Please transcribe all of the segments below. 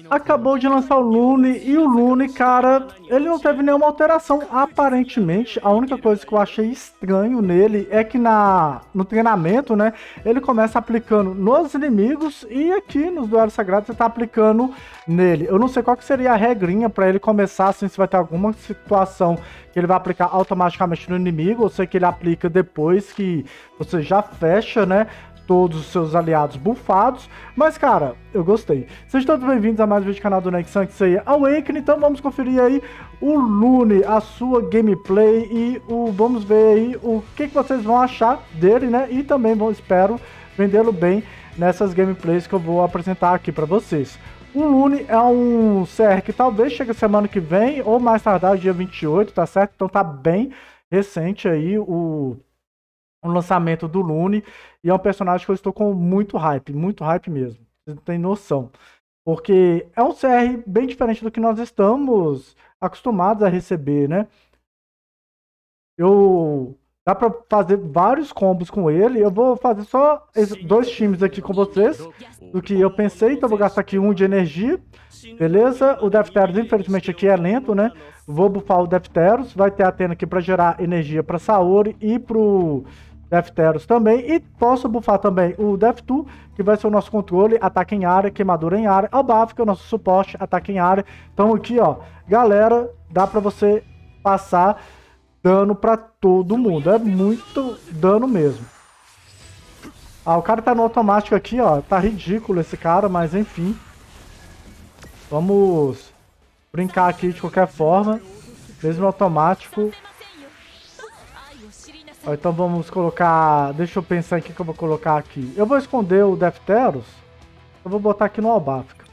Acabou de lançar o Lune e o Lune, cara, ele não teve nenhuma alteração aparentemente. A única coisa que eu achei estranho nele é que no treinamento, né, ele começa aplicando nos inimigos e aqui nos duelos sagrados você tá aplicando nele. Eu não sei qual que seria a regrinha para ele começar, assim, se vai ter alguma situação que ele vai aplicar automaticamente no inimigo, ou se que ele aplica depois que você já fecha, né, todos os seus aliados bufados, mas cara, eu gostei. Sejam todos bem-vindos a mais um vídeo do canal do Nexan, que seria Awakening. Então vamos conferir aí o Lune, a sua gameplay e vamos ver aí o que vocês vão achar dele, né? E também espero vendê-lo bem nessas gameplays que eu vou apresentar aqui para vocês. O Lune é um CR que talvez chegue semana que vem, ou mais tardar dia 28, tá certo? Então tá bem recente aí o lançamento do Lune, e é um personagem que eu estou com muito hype mesmo, vocês não tem noção, porque é um CR bem diferente do que nós estamos acostumados a receber, né? Dá pra fazer vários combos com ele. Eu vou fazer só dois times aqui com vocês do que eu pensei, então eu vou gastar aqui 1 de energia, beleza? O Defteros, infelizmente, aqui é lento, né? Vou bufar o Defteros, vai ter a Athena aqui para gerar energia para Saori e pro Defteros também, e posso bufar também o Def2, que vai ser o nosso controle, ataque em área, queimadura em área, o Baf, que é o nosso suporte, ataque em área. Então aqui, ó, galera, dá pra você passar dano pra todo mundo, é muito dano mesmo. Ah, o cara tá no automático aqui, ó, tá ridículo esse cara, mas enfim. Vamos brincar aqui de qualquer forma, mesmo no automático. Então vamos colocar... Deixa eu pensar em que eu vou colocar aqui. Eu vou esconder o Defteros. Eu vou botar aqui no Albafka.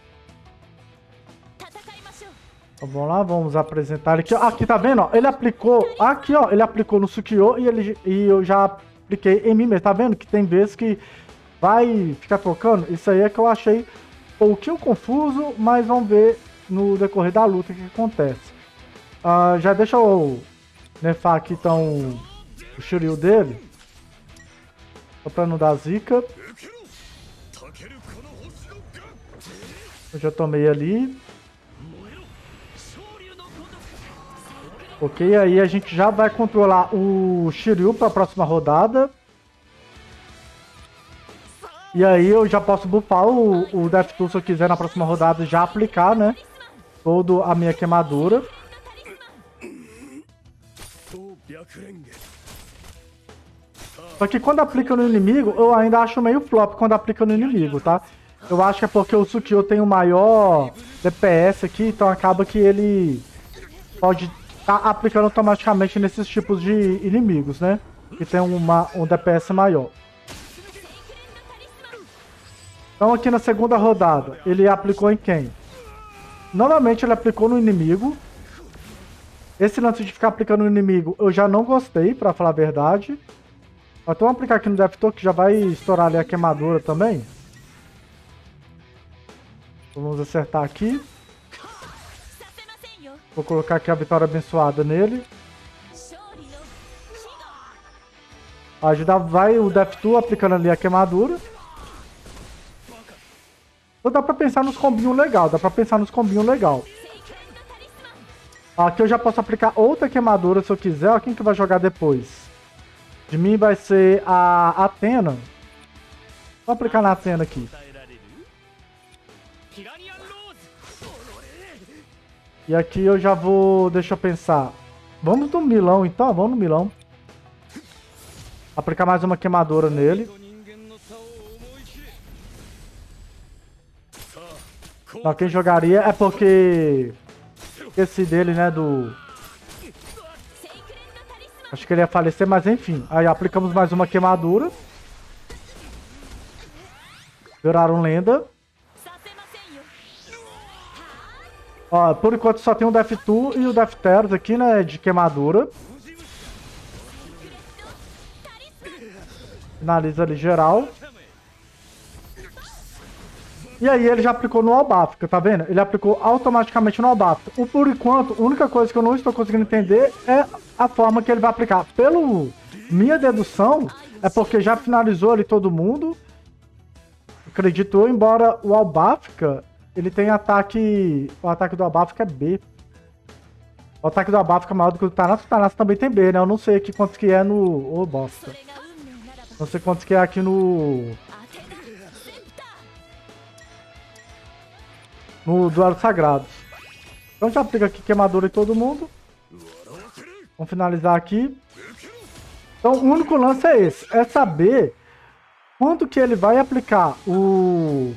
Então, vamos lá, vamos apresentar ele aqui. Aqui, tá vendo? Ó, ele aplicou... Aqui, ó, ele aplicou no Sukiô e eu já apliquei em mim mesmo. Tá vendo que tem vezes que vai ficar trocando? Isso aí é que eu achei um pouquinho confuso, mas vamos ver no decorrer da luta o que acontece. Já deixa eu nerfar aqui, então... o Shiryu dele, só pra não dar zica. Eu já tomei ali. Ok, aí a gente já vai controlar o Shiryu para a próxima rodada. E aí eu já posso buffar o Def2 se eu quiser na próxima rodada já aplicar, né? Toda a minha queimadura. Só que quando aplica no inimigo, eu ainda acho meio flop quando aplica no inimigo, tá? Eu acho que é porque o Sukiô tem o maior DPS aqui, então acaba que ele pode estar aplicando automaticamente nesses tipos de inimigos, né? Que tem um DPS maior. Então aqui na segunda rodada, ele aplicou em quem? Novamente ele aplicou no inimigo. Esse lance de ficar aplicando no inimigo eu já não gostei, pra falar a verdade. Então vamos aplicar aqui no Deftor, que já vai estourar ali a queimadura também. Vamos acertar aqui. Vou colocar aqui a vitória abençoada nele. Vai o Deftor aplicando ali a queimadura. Então dá pra pensar nos combinhos legal, Aqui eu já posso aplicar outra queimadura se eu quiser. Ó, quem que vai jogar depois? De mim vai ser a Athena. Vou aplicar na Athena aqui. E aqui eu já vou... Deixa eu pensar. Vamos no Milão então, vamos no Milão. Aplicar mais uma queimadura nele. Não, quem jogaria é porque... Esse dele, né, acho que ele ia falecer, mas enfim. Aí aplicamos mais uma queimadura. Viraram lenda. Ó, por enquanto só tem o Def2 e o Defteros aqui, né, de queimadura. Finaliza ali geral. E aí ele já aplicou no Albafka, tá vendo? Ele aplicou automaticamente no Albafka. Por enquanto, a única coisa que eu não estou conseguindo entender é a forma que ele vai aplicar. Pelo minha dedução, é porque já finalizou ali todo mundo. Acredito eu, embora o Albafka ele tem ataque... O ataque do abafo que é B. O ataque do abafo fica maior do que o do Thanatos. O Thanatos também tem B, né? Eu não sei aqui quantos que é no... Ô, bosta. Não sei quantos que é aqui no... No Duelo Sagrados. Então já aplica aqui queimadura em todo mundo. Vamos finalizar aqui. Então o único lance é esse. É saber quando que ele vai aplicar o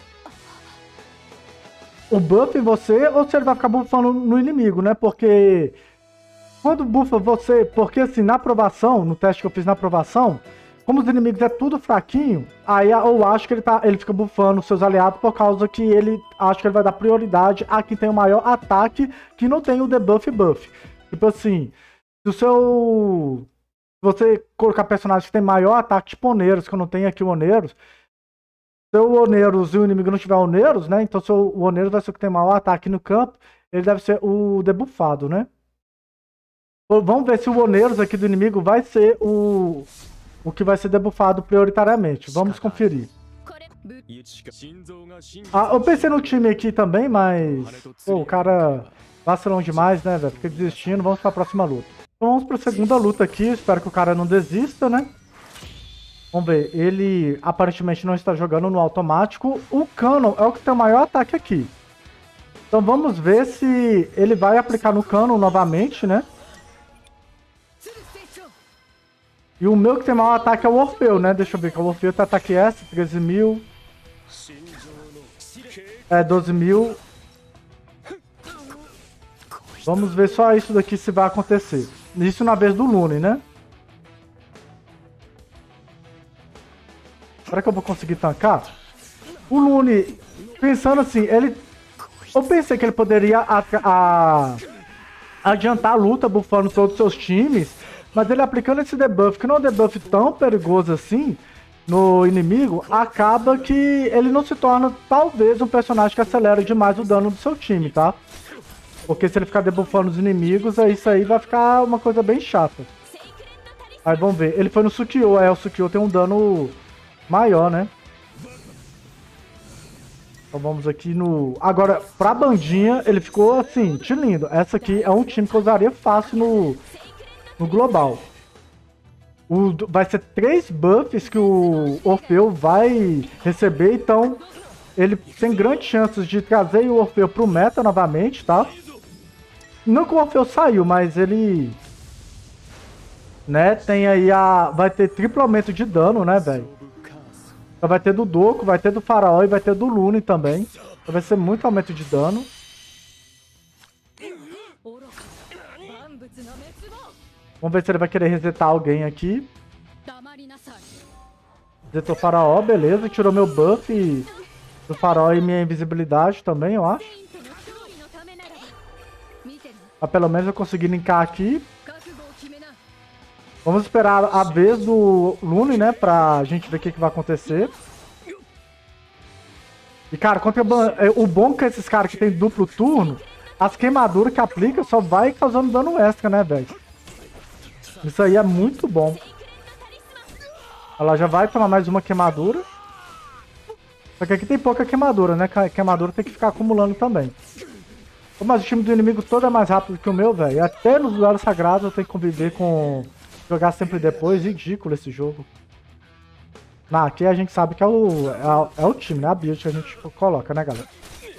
buff em você ou se ele vai ficar buffando no inimigo, né? Porque quando buffa você... Porque assim, na aprovação, no teste que eu fiz na aprovação, como os inimigos é tudo fraquinho, aí eu acho que ele fica buffando os seus aliados por causa que ele acha que ele vai dar prioridade a quem tem o maior ataque que não tem o debuff e buff. Tipo assim, se você colocar personagens que tem maior ataque, tipo Oneiros, que eu não tenho aqui o Oneiros, se o Oneiros e o inimigo não tiver Oneiros, né? Então se o Oneiros vai ser o que tem maior ataque no campo, ele deve ser o debuffado, né? Vamos ver se o Oneiros aqui do inimigo vai ser o que vai ser debuffado prioritariamente. Vamos conferir. Eu pensei no time aqui também, mas... Pô, o cara vacilou demais, né, velho? Fica desistindo. Vamos pra próxima luta. Então vamos pra segunda luta aqui. Espero que o cara não desista, né? Vamos ver. Ele aparentemente não está jogando no automático. O Canon é o que tem o maior ataque aqui. Então vamos ver se ele vai aplicar no Canon novamente, né? E o meu que tem maior ataque é o Orfeu, né? Deixa eu ver que o Orfeu tem ataque S, 13.000. 12.000. Vamos ver só isso daqui se vai acontecer. Isso na vez do Lune, né? Será que eu vou conseguir tancar? O Lune, pensando assim, ele... Eu pensei que ele poderia adiantar a luta, buffando todos os seus times. Mas ele aplicando esse debuff, que não é um debuff tão perigoso assim no inimigo, acaba que ele não se torna, talvez, um personagem que acelera demais o dano do seu time, tá? Porque se ele ficar debuffando os inimigos, isso aí vai ficar uma coisa bem chata. Aí vamos ver. Ele foi no Sukio, o Sukio tem um dano maior, né? Então vamos aqui no... Agora, pra bandinha, ele ficou assim, lindo. Essa aqui é um time que eu usaria fácil no global. Vai ser 3 buffs que o Orfeu vai receber, então ele tem grandes chances de trazer o Orfeu pro meta novamente, tá? Não que o Orfeu saiu, mas ele... Né, tem aí vai ter triplo aumento de dano, né, velho? Então vai ter do Doku, vai ter do Faraó e vai ter do Lune também. Então vai ser muito aumento de dano. Vamos ver se ele vai querer resetar alguém aqui. Resetou o Faraó, beleza. Tirou meu buff do Faraó e minha invisibilidade também, eu acho. Mas pelo menos eu consegui linkar aqui. Vamos esperar a vez do Lune, né? Pra gente ver o que vai acontecer. E, cara, o bom que esses caras que tem duplo turno, as queimaduras que aplica só vai causando dano extra, né, velho? Isso aí é muito bom. Ela já vai tomar mais uma queimadura. Só que aqui tem pouca queimadura, né? Queimadura tem que ficar acumulando também. Mas o time do inimigo todo é mais rápido que o meu, velho. Até nos duelos sagrados eu tenho que conviver com... Jogar sempre depois. Ridículo esse jogo. Aqui a gente sabe que é o time, né? A build que a gente coloca, né, galera?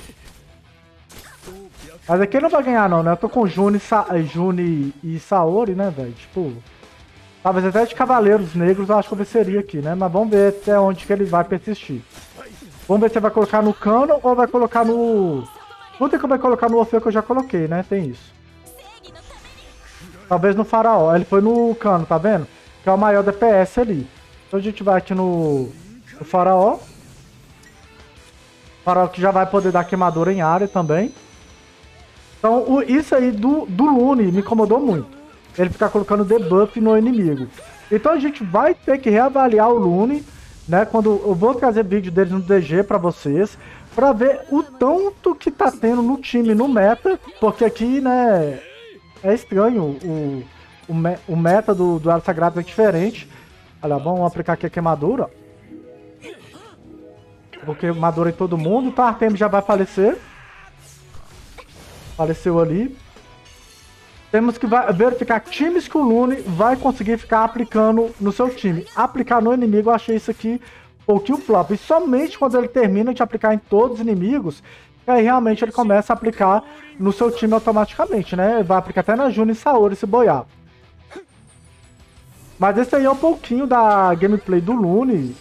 Mas aqui ele não vai ganhar não, né? Eu tô com Juni e Saori, né, velho? Tipo... Talvez até de Cavaleiros Negros eu acho que eu venceria aqui, né? Mas vamos ver até onde que ele vai persistir. Vamos ver se ele vai colocar no Canon ou vai colocar no... Vamos ver como vai colocar no Orfeu que eu já coloquei, né? Tem isso. Talvez no Faraó. Ele foi no Canon, tá vendo? Que é o maior DPS ali. Então a gente vai aqui no Faraó. Faraó que já vai poder dar queimadura em área também. Então isso aí do Lune me incomodou muito. Ele ficar colocando debuff no inimigo. Então a gente vai ter que reavaliar o Lune, né? Quando eu vou trazer vídeo dele no DG pra vocês, pra ver o tanto que tá tendo no time, no meta, porque aqui, né, é estranho, o meta do Duelo Sagrado é diferente. Olha, vamos aplicar aqui a queimadura. Vou queimadura em todo mundo. Então a Artemis já vai falecer. Faleceu ali. Temos que verificar times que o Lune vai conseguir ficar aplicando no seu time. Aplicar no inimigo, eu achei isso aqui um pouquinho flop. E somente quando ele termina de aplicar em todos os inimigos, aí realmente ele começa a aplicar no seu time automaticamente, né? Ele vai aplicar até na Juno e Saori se boiar. Mas esse aí é um pouquinho da gameplay do Lune.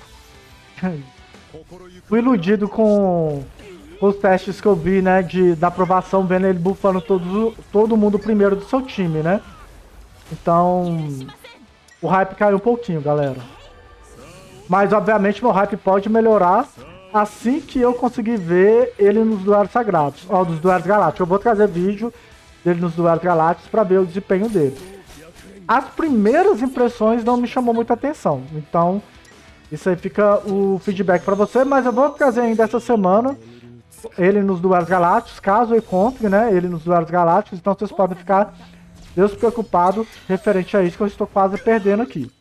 Fui iludido com os testes que eu vi, né, da aprovação, vendo ele buffando todo mundo primeiro do seu time, né? Então, o hype caiu um pouquinho, galera. Mas, obviamente, meu hype pode melhorar assim que eu conseguir ver ele nos duelos sagrados, ó, dos duelos galácticos. Eu vou trazer vídeo dele nos duelos galácticos para ver o desempenho dele. As primeiras impressões não me chamou muita atenção, então isso aí fica o feedback para você, mas eu vou trazer ainda essa semana ele nos duelos galácticos, caso eu encontre, né, ele nos duelos galácticos, então vocês podem ficar despreocupados referente a isso que eu estou quase perdendo aqui.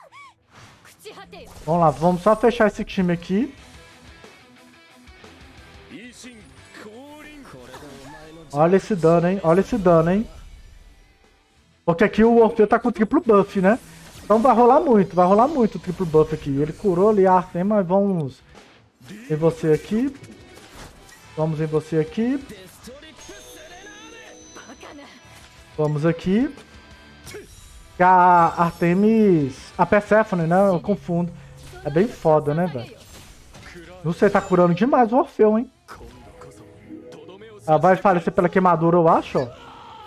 Vamos lá, vamos só fechar esse time aqui. Olha esse dano, hein? Olha esse dano, hein? Porque aqui o Orfeu tá com triplo buff, né? Então vai rolar muito o triplo buff aqui. Ele curou ali a Artemis, mas vamos em você aqui. Vamos em você aqui. Vamos aqui. A Artemis... A Persephone, né? Eu confundo. É bem foda, né, velho? Não sei, tá curando demais o Orfeu, hein? Ela vai falecer pela queimadura, eu acho, ó.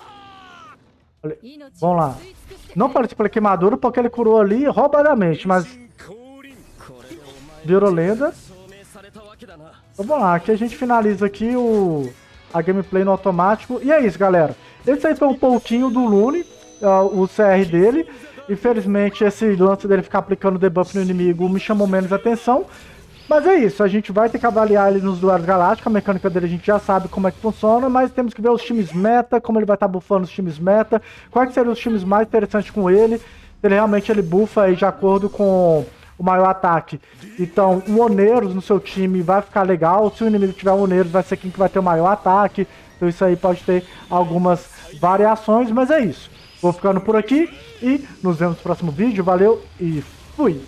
Vamos lá. Não faleceu pela queimadura porque ele curou ali roubadamente, mas... Virou lenda. Então, vamos lá, aqui a gente finaliza aqui a gameplay no automático. E é isso, galera. Esse aí foi um pouquinho do Lune, o CR dele. Infelizmente, esse lance dele ficar aplicando debuff no inimigo me chamou menos atenção. Mas é isso, a gente vai ter que avaliar ele nos duelos galácticos, a mecânica dele a gente já sabe como é que funciona, mas temos que ver os times meta, como ele vai estar buffando os times meta, quais seriam os times mais interessantes com ele, se ele realmente bufa aí de acordo com o maior ataque. Então, um Oneros no seu time vai ficar legal, se o inimigo tiver um Oneros vai ser quem que vai ter o maior ataque, então isso aí pode ter algumas variações, mas é isso. Vou ficando por aqui e nos vemos no próximo vídeo, valeu e fui!